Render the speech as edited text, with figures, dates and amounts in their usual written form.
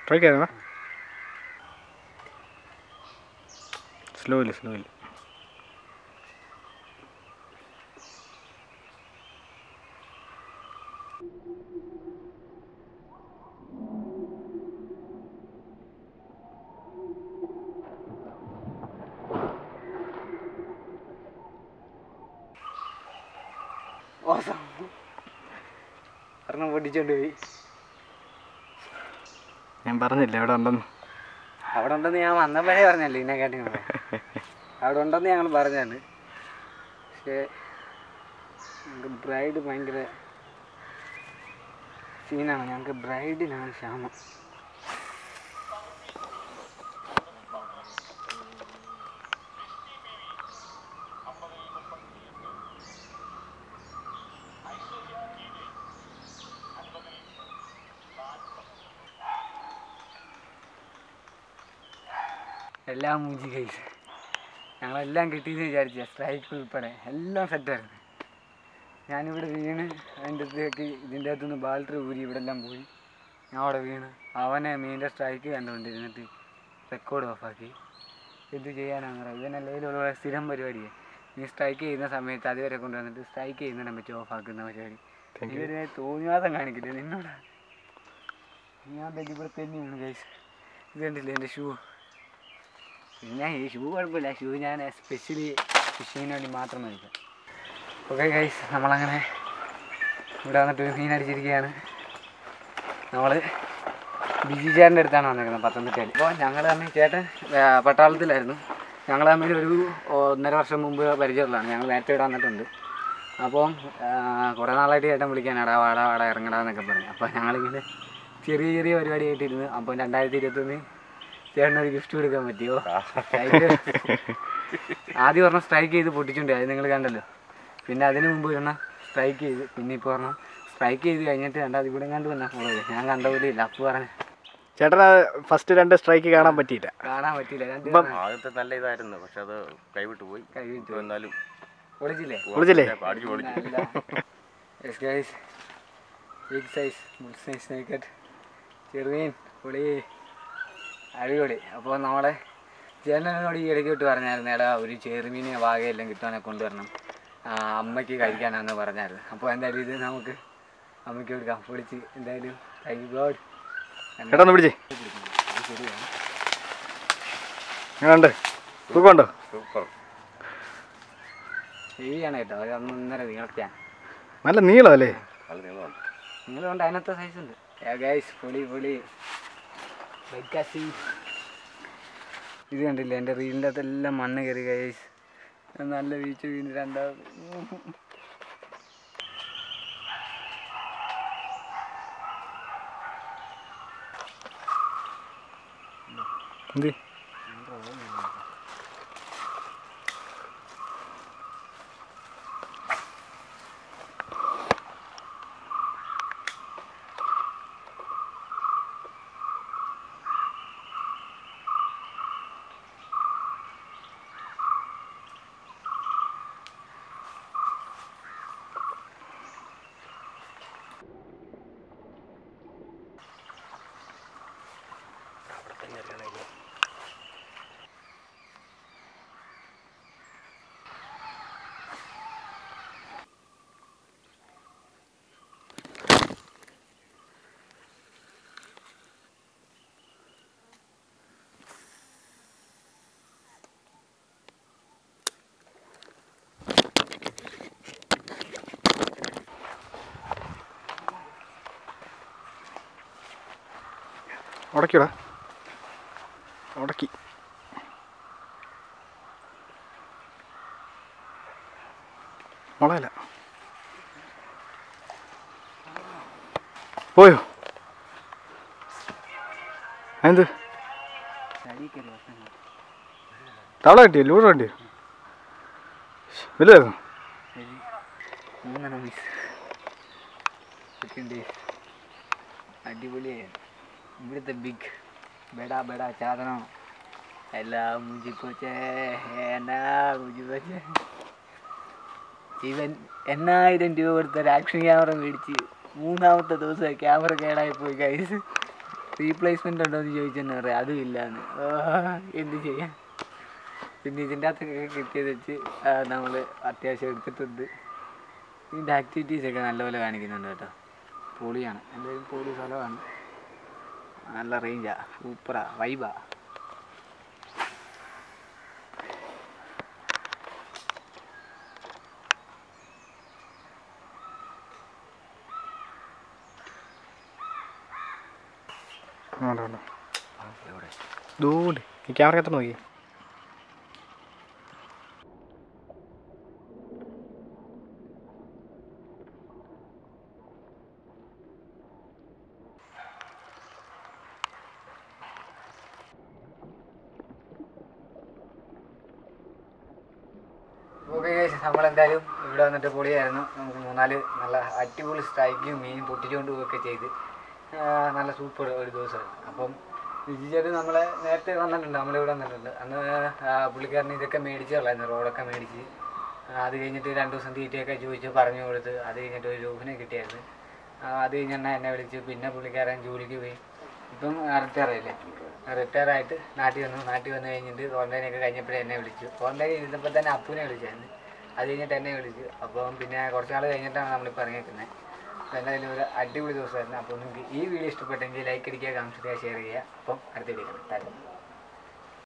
Try ചെയ്യാം. Slowly ഒരെണ്ണം പൊട്ടിച്ചോണ്ട് പോയി. ഞാൻ പറഞ്ഞില്ലേ അവിടെ ഉണ്ടെന്ന്. അവിടെ ഉണ്ടെന്ന് ഞാൻ വന്നപ്പോഴേ പറഞ്ഞല്ലേ ഇതിനെക്കാട്ടി മുമ്പേ. അവിടെ ഉണ്ടെന്ന് ഞങ്ങൾ പറഞ്ഞാണ്. പക്ഷേ ഞങ്ങൾക്ക് ബ്രൈഡ് ഭയങ്കര സീനാണ്. ഞങ്ങൾക്ക് ബ്രൈഡിനാണ് ക്ഷാമം. എല്ലാം മൂഞ്ചി കൈസ്. ഞങ്ങളെല്ലാം കിട്ടിയെന്ന് വിചാരിച്ച സ്ട്രൈക്ക് ഉൾപ്പെടെ എല്ലാം സെറ്റായിരുന്നു. ഞാനിവിടെ വീണ് ഇതിൻ്റെ അകത്തുനിന്ന് ബാൽട്ടർ ഊരി ഇവിടെ എല്ലാം പോയി. ഞാൻ അവിടെ വീണ് അവനെ മീൻ്റെ സ്ട്രൈക്ക് കണ്ടുകൊണ്ടിരുന്നിട്ട് റെക്കോർഡ് ഓഫാക്കി. എന്ത് ചെയ്യാനാണ് ഇവനെല്ലാം സ്ഥിരം പരിപാടിയാണ്. നീ സ്ട്രൈക്ക് ചെയ്യുന്ന സമയത്ത് അതുവരെ കൊണ്ടുവന്നിട്ട് സ്ട്രൈക്ക് ചെയ്യുന്നതിനെ പറ്റി ഓഫാക്കുന്ന പരിപാടി. ഇവരെ തോന്നിവാദം കാണിക്കില്ല നിന്നോട്. ഞാൻ ഇവിടെ തന്നെയാണ് ഗൈസ്. ഇത് കണ്ടില്ലേ എൻ്റെ ഷൂ. പിന്നെ ഈ ഷൂ കുഴപ്പമില്ല. ഷൂ ഞാൻ എസ്പെഷ്യലി ഫിഷിങ്ങിന് വേണ്ടി മാത്രം മേടിക്കാം. ഓക്കെ ഗൈസ്, നമ്മളങ്ങനെ ഇവിടെ വന്നിട്ട് മീൻ അടിച്ചിരിക്കുകയാണ്. നമ്മൾ ബിജി ചേട്ടൻ്റെ അടുത്താണ് വന്നിരിക്കുന്നത്, പത്തനംതിട്ടയിൽ. അപ്പോൾ ഞങ്ങൾ തമ്മിൽ ചേട്ടൻ പട്ടാളത്തിലായിരുന്നു. ഞങ്ങൾ തമ്മിൽ ഒരു 1.5 വർഷം മുമ്പ് പരിചയമുള്ളതാണ്. ഞങ്ങൾ നേരത്തെ ഇവിടെ വന്നിട്ടുണ്ട്. അപ്പം കുറേ നാളായിട്ട് ചേട്ടൻ വിളിക്കാനാടാ വാടാ ഇറങ്ങടാ എന്നൊക്കെ പറഞ്ഞു. അപ്പോൾ ഞങ്ങളിങ്ങനെ ചെറിയ പരിപാടി ആയിട്ടിരുന്നു. അപ്പം 2021 ചേട്ടനൊരു ഗിഫ്റ്റ് കൊടുക്കാൻ പറ്റിയോ? ആദ്യം പറഞ്ഞാൽ സ്ട്രൈക്ക് ചെയ്ത് പൊട്ടിച്ചുണ്ട്, അത് നിങ്ങൾ കണ്ടല്ലോ. പിന്നെ അതിന് മുമ്പ് പറഞ്ഞാൽ സ്ട്രൈക്ക് ചെയ്ത്, പിന്നെ ഇപ്പോൾ പറഞ്ഞാൽ സ്ട്രൈക്ക് ചെയ്ത് കഴിഞ്ഞിട്ട് രണ്ടാമത് ഇവിടെ കണ്ടു വന്നാൽ ഫോളോ ചെയ്ത് ഞാൻ കണ്ട പോലെ ഇല്ല. അപ്പോൾ പറഞ്ഞു ചേട്ടൻ ഫസ്റ്റ് 2 സ്ട്രൈക്ക് കാണാൻ പറ്റിയില്ല. ആദ്യത്തെ നല്ല ഇതായിരുന്നു, പക്ഷെ അത് കൈവിട്ടു പോയി. എന്നാലും പൊളിച്ചില്ലേ? ബിഗ് സൈസ് ഫുൾ സൈസ് സ്നേക്കറ്റ് ചെറുമീൻ പൊളി അടിപൊളി. അപ്പോൾ നമ്മളെ ചേട്ടനോട് ഈ ഇടയ്ക്ക് വിട്ട് പറഞ്ഞായിരുന്നു, എടാ ഒരു ചെറുമീനെ വാകയെല്ലാം കിട്ടുവാനെ കൊണ്ടുവരണം, അമ്മയ്ക്ക് കഴിക്കാനാണെന്ന് പറഞ്ഞായിരുന്നു. അപ്പോൾ എന്തായാലും ഇത് നമുക്ക് അമ്മയ്ക്ക് കൊടുക്കാം. പൊളിച്ച് എന്തായാലും താങ്ക് യു ഗോഡ്. ചേട്ടന്ന് പിടിച്ചേ. ഉണ്ട് സുഖമുണ്ടോ? സൂപ്പർ ഹെവിയാണ് കേട്ടോ. അത് 1.5 നീളത്തെയാണ്. നല്ല നീളമല്ലേ? നീളമുണ്ട്, അതിനകത്ത് സൈസ് ഉണ്ട്. ഗൈസ് പൊളി. ഇത് കണ്ടില്ലേ എൻ്റെ റീലിൻ്റെ അകത്തെല്ലാം മണ്ണ് കയറി ഗൈസ്. നല്ല വീഴ്ച വീണ് രണ്ടാമത്. എന്ത് ഉടക്കിടാ ഉടക്കി. മുളയില്ല. പോയോ? എന്ത് തവള കിട്ടിയോ? ലൂറ് കിട്ടിയോ? വലുതായിരുന്നു. അടിപൊളിയായിരുന്നു. ഇവിടുത്തെ ബിഗ് ബെടാ സാധനം എല്ലാം മുഞ്ചിപ്പോച്ചേ. ഇവൻ 8000 രൂപ കൊടുത്ത ഒരു ആക്ഷൻ ക്യാമറ മേടിച്ച് 3ാമത്തെ ദിവസം ക്യാമറ കേടായി പോയി ഗൈസ്. റീപ്ലേസ്മെൻ്റ് ഉണ്ടോ എന്ന് ചോദിച്ചെന്നെ പറയാം അതും ഇല്ലയെന്ന്. എന്ത് ചെയ്യാൻ. പിന്നെ ഇതിൻ്റെ അകത്തൊക്കെ കിട്ടിയത് വെച്ച് നമ്മൾ അത്യാവശ്യം എടുത്തിട്ടുണ്ട്. ഇതിൻ്റെ ആക്ടിവിറ്റീസൊക്കെ നല്ലപോലെ കാണിക്കുന്നുണ്ട് കേട്ടോ. പൊളിയാണ്, എന്തായാലും പൊളി സ്ഥലമാണ്. നല്ല റേഞ്ചാണ്, സൂപ്പറാണ്, വൈബാണ്. ദൂണ്ട് ഈ ക്യാമറ എത്ര നോക്കി. ഓക്കെ ഗൈസ്, നമ്മളെന്തായാലും ഇവിടെ വന്നിട്ട് പൊളിയായിരുന്നു. നമുക്ക് 3-4 നല്ല അടിപൊളി സ്ട്രൈക്കും മീൻ പൊട്ടിച്ചുകൊണ്ട് പോവുകയൊക്കെ ചെയ്ത് നല്ല സൂപ്പർ ഒരു ദിവസമായിരുന്നു. അപ്പം വിജിച്ചേട്ടൻ നമ്മളെ നേരത്തെ വന്നിട്ടുണ്ട്, നമ്മളിവിടെ വന്നിട്ടുണ്ട്. അന്ന് പുള്ളിക്കാരന് ഇതൊക്കെ മേടിച്ച് കളയായിരുന്നു, റോഡൊക്കെ മേടിച്ച്. അത് കഴിഞ്ഞിട്ട് 2 ദിവസം തീറ്റയൊക്കെ ചോദിച്ച് പറഞ്ഞു കൊടുത്ത്. അത് കഴിഞ്ഞിട്ട് ഒരു രൂപനെ കിട്ടിയായിരുന്നു. അത് കഴിഞ്ഞെന്നാൽ എന്നെ വിളിച്ച്. പിന്നെ പുള്ളിക്കാരൻ ജോലിക്ക് പോയി. ഇപ്പം റിട്ടയറായില്ലേ. റിട്ടയറായിട്ട് നാട്ടിൽ വന്നു കഴിഞ്ഞിട്ട് ക്വാറന്റൈനൊക്കെ കഴിഞ്ഞപ്പോഴേ എന്നെ വിളിച്ചു. ക്വാറന്റൈൻ ഇരുന്നപ്പോൾ തന്നെ അപ്പൂനെ വിളിച്ചായിരുന്നു. അത് കഴിഞ്ഞിട്ട് എന്നെ വിളിച്ചു. അപ്പം പിന്നെ കുറച്ച് നാൾ കഴിഞ്ഞിട്ടാണ് നമ്മളിപ്പോൾ ഇറങ്ങിയിരിക്കുന്നത്. അപ്പോൾ എന്തായാലും ഒരു അടിപൊളി ദിവസമായിരുന്നു. അപ്പോൾ നിങ്ങൾക്ക് ഈ വീഡിയോ ഇഷ്ടപ്പെട്ടെങ്കിൽ ലൈക്ക് അടിക്കുക, കമൻറ്റ് ചെയ്യുക, ഷെയർ ചെയ്യുക. അപ്പം അടുത്ത വീഡിയോ കാണാം.